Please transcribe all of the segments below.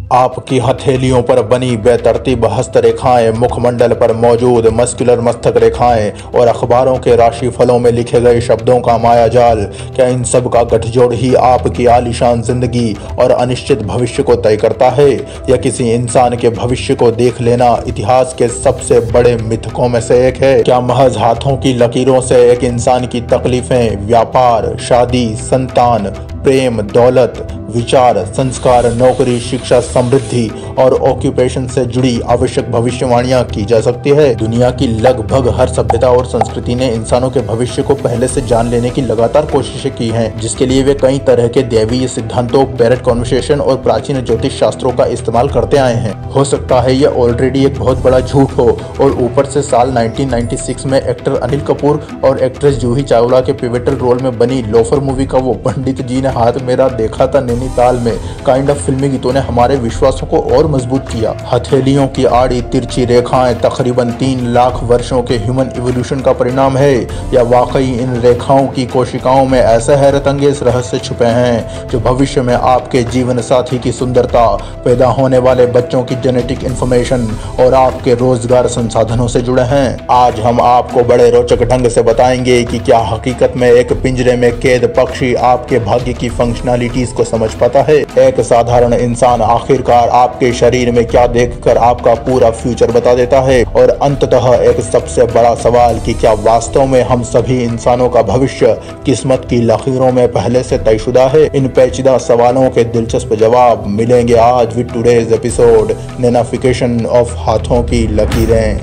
आपकी हथेलियों पर बनी बेतरतीब हस्तरेखाएं, मुखमंडल पर मौजूद मस्कुलर मस्तक रेखाएं और अखबारों के राशिफलों में लिखे गए शब्दों का मायाजाल, क्या इन सब का गठजोड़ ही आपकी आलीशान जिंदगी और अनिश्चित भविष्य को तय करता है, या किसी इंसान के भविष्य को देख लेना इतिहास के सबसे बड़े मिथकों में से एक है? क्या महज हाथों की लकीरों से एक इंसान की तकलीफें, व्यापार, शादी, संतान, प्रेम, दौलत, विचार, संस्कार, नौकरी, शिक्षा, समृद्धि और ऑक्यूपेशन से जुड़ी आवश्यक भविष्यवाणियां की जा सकती है? दुनिया की लगभग हर सभ्यता और संस्कृति ने इंसानों के भविष्य को पहले से जान लेने की लगातार कोशिशें की हैं, जिसके लिए वे कई तरह के दैवीय सिद्धांतों, पैरेट कॉन्वर्सेशन और प्राचीन ज्योतिष शास्त्रों का इस्तेमाल करते आए हैं। हो सकता है यह ऑलरेडी एक बहुत बड़ा झूठ हो और ऊपर से साल 1996 में एक्टर अनिल कपूर और एक्ट्रेस जूही चावला के पिवटल रोल में बनी लोफर मूवी का वो पंडित जी ने हाथ मेरा देखा था नैनीताल में काइंड ऑफ फिल्मी गीतों ने हमारे विश्वासों को और मजबूत किया। हथेलियों की आड़ी तिरछी रेखाएं तकरीबन 3 लाख वर्षों के ह्यूमन इवोल्यूशन का परिणाम है, या वाकई इन रेखाओं की कोशिकाओं में ऐसे हैरतअंगेज रहस्य छुपे हैं जो भविष्य में आपके जीवन साथी की सुंदरता, पैदा होने वाले बच्चों की जेनेटिक इंफॉर्मेशन और आपके रोजगार संसाधनों से जुड़े हैं? आज हम आपको बड़े रोचक ढंग से बताएंगे कि क्या हकीकत में एक पिंजरे में कैद पक्षी आपके भाग्य की फंक्शनैलिटीज को समझ पाता है? एक साधारण इंसान आखिरकार आपके शरीर में क्या देखकर आपका पूरा फ्यूचर बता देता है? और अंततः एक सबसे बड़ा सवाल कि क्या वास्तव में हम सभी इंसानों का भविष्य किस्मत की लकीरों में पहले से तयशुदा है? इन पेचीदा सवालों के दिलचस्प जवाब मिलेंगे आज with today's episode magnification of हाथों की लकीरें।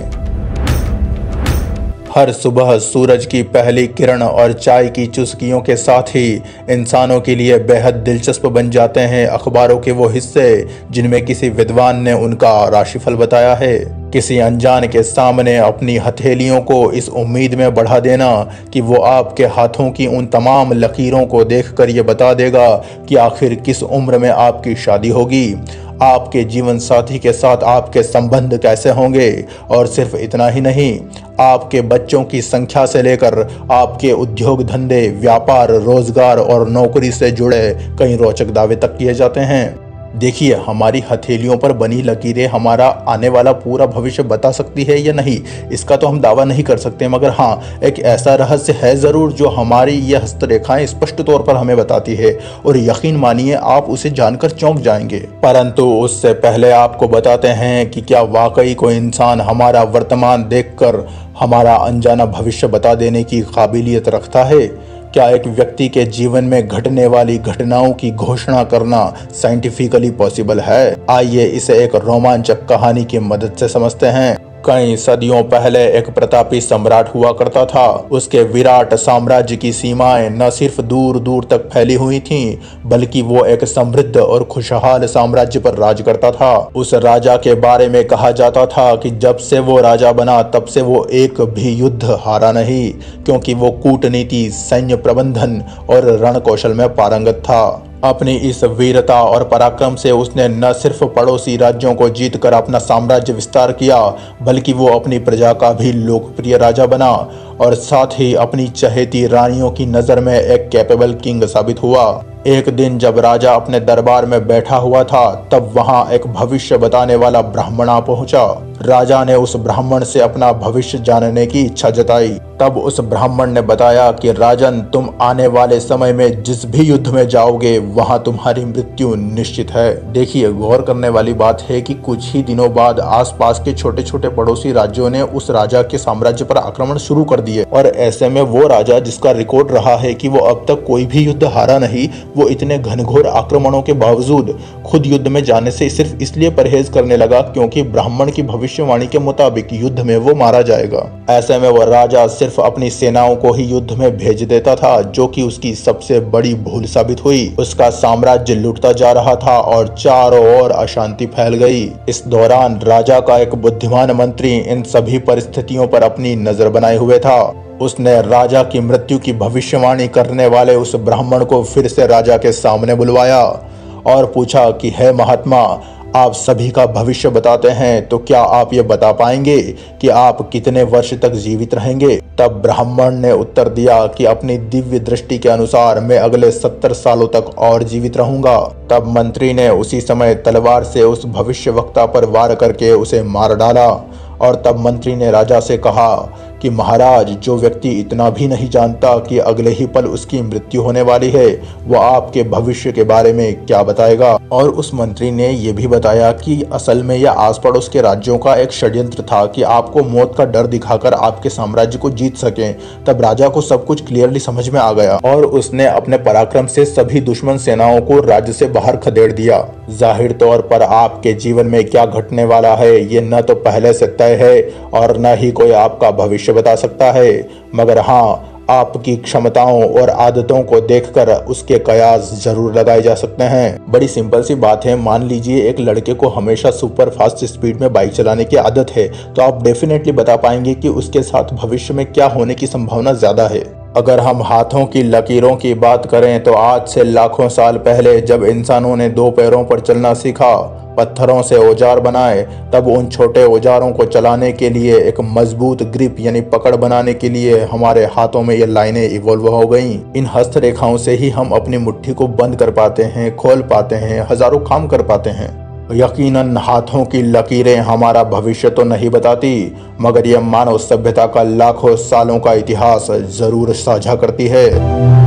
हर सुबह सूरज की पहली किरण और चाय की चुस्कियों के साथ ही इंसानों के लिए बेहद दिलचस्प बन जाते हैं अखबारों के वो हिस्से जिनमें किसी विद्वान ने उनका राशिफल बताया है। किसी अनजान के सामने अपनी हथेलियों को इस उम्मीद में बढ़ा देना कि वो आपके हाथों की उन तमाम लकीरों को देखकर ये बता देगा कि आखिर किस उम्र में आपकी शादी होगी, आपके जीवन साथी के साथ आपके संबंध कैसे होंगे, और सिर्फ इतना ही नहीं, आपके बच्चों की संख्या से लेकर आपके उद्योग धंधे, व्यापार, रोजगार और नौकरी से जुड़े कई रोचक दावे तक किए जाते हैं। देखिए, हमारी हथेलियों पर बनी लकीरें हमारा आने वाला पूरा भविष्य बता सकती है या नहीं, इसका तो हम दावा नहीं कर सकते, मगर हाँ, एक ऐसा रहस्य है जरूर जो हमारी ये हस्तरेखाएं स्पष्ट तौर पर हमें बताती है, और यकीन मानिए आप उसे जानकर चौंक जाएंगे। परंतु उससे पहले आपको बताते हैं कि क्या वाकई कोई इंसान हमारा वर्तमान देखकर हमारा अनजाना भविष्य बता देने की काबिलियत रखता है? क्या एक व्यक्ति के जीवन में घटने वाली घटनाओं की घोषणा करना साइंटिफिकली पॉसिबल है? आइए इसे एक रोमांचक कहानी की मदद से समझते हैं। कई सदियों पहले एक प्रतापी सम्राट हुआ करता था। उसके विराट साम्राज्य की सीमाएं न सिर्फ दूर दूर तक फैली हुई थीं, बल्कि वो एक समृद्ध और खुशहाल साम्राज्य पर राज करता था। उस राजा के बारे में कहा जाता था कि जब से वो राजा बना तब से वो एक भी युद्ध हारा नहीं, क्योंकि वो कूटनीति, सैन्य प्रबंधन और रणकौशल में पारंगत था। अपनी इस वीरता और पराक्रम से उसने न सिर्फ पड़ोसी राज्यों को जीतकर अपना साम्राज्य विस्तार किया, बल्कि वो अपनी प्रजा का भी लोकप्रिय राजा बना और साथ ही अपनी चहेती रानियों की नज़र में एक कैपेबल किंग साबित हुआ। एक दिन जब राजा अपने दरबार में बैठा हुआ था, तब वहां एक भविष्य बताने वाला ब्राह्मण आ पहुंचा। राजा ने उस ब्राह्मण से अपना भविष्य जानने की इच्छा जताई। तब उस ब्राह्मण ने बताया कि राजन, तुम आने वाले समय में जिस भी युद्ध में जाओगे वहां तुम्हारी मृत्यु निश्चित है। देखिए, गौर करने वाली बात है कि कुछ ही दिनों बाद आसपास के छोटे छोटे पड़ोसी राज्यों ने उस राजा के साम्राज्य पर आक्रमण शुरू कर दिए, और ऐसे में वो राजा जिसका रिकॉर्ड रहा है कि वो अब तक कोई भी युद्ध हारा नहीं, वो इतने घनघोर आक्रमणों के बावजूद खुद युद्ध में जाने से सिर्फ इसलिए परहेज करने लगा क्योंकि ब्राह्मण की भविष्यवाणी के मुताबिक युद्ध में वो मारा जाएगा। ऐसे में वो राजा सिर्फ अपनी सेनाओं को ही युद्ध में भेज देता था, जो कि उसकी सबसे बड़ी भूल साबित हुई। उसका साम्राज्य लुटता जा रहा था और चारों ओर अशांति फैल गई। इस दौरान राजा का एक बुद्धिमान मंत्री इन सभी परिस्थितियों पर अपनी नजर बनाए हुए था। उसने राजा की मृत्यु की भविष्यवाणी करने वाले उस ब्राह्मण को फिर से राजा के सामने बुलवाया और पूछा कि है महात्मा, आप सभी का भविष्य बताते हैं, तो क्या आप ये बता पाएंगे कि आप कितने वर्ष तक जीवित रहेंगे? तब ब्राह्मण ने उत्तर दिया कि अपनी दिव्य दृष्टि के अनुसार मैं अगले 70 सालों तक और जीवित रहूंगा। तब मंत्री ने उसी समय तलवार से उस भविष्यवक्ता पर वार करके उसे मार डाला। और तब मंत्री ने राजा से कहा कि महाराज, जो व्यक्ति इतना भी नहीं जानता कि अगले ही पल उसकी मृत्यु होने वाली है, वह आपके भविष्य के बारे में क्या बताएगा? और उस मंत्री ने यह भी बताया कि असल में यह आस पड़ोस के राज्यों का एक षड्यंत्र था कि आपको मौत का डर दिखाकर आपके साम्राज्य को जीत सकें। तब राजा को सब कुछ क्लियरली समझ में आ गया और उसने अपने पराक्रम से सभी दुश्मन सेनाओं को राज्य से बाहर खदेड़ दिया। जाहिर तौर पर आपके जीवन में क्या घटने वाला है ये न तो पहले से तय है और न ही कोई आपका भविष्य बता सकता है, मगर हाँ, आपकी क्षमताओं और आदतों को देखकर उसके कयास जरूर लगाए जा सकते हैं। बड़ी सिंपल सी बात है। मान लीजिए एक लड़के को हमेशा सुपर फास्ट स्पीड में बाइक चलाने की आदत है, तो आप डेफिनेटली बता पाएंगे कि उसके साथ भविष्य में क्या होने की संभावना ज्यादा है। अगर हम हाथों की लकीरों की बात करें तो आज से लाखों साल पहले जब इंसानों ने 2 पैरों पर चलना सीखा, पत्थरों से औजार बनाए, तब उन छोटे औजारों को चलाने के लिए एक मजबूत ग्रिप यानी पकड़ बनाने के लिए हमारे हाथों में ये लाइनें इवॉल्व हो गईं। इन हस्तरेखाओं से ही हम अपनी मुट्ठी को बंद कर पाते हैं, खोल पाते हैं, हजारों काम कर पाते हैं। यकीनन हाथों की लकीरें हमारा भविष्य तो नहीं बताती, मगर यह मानव सभ्यता का लाखों सालों का इतिहास जरूर साझा करती है।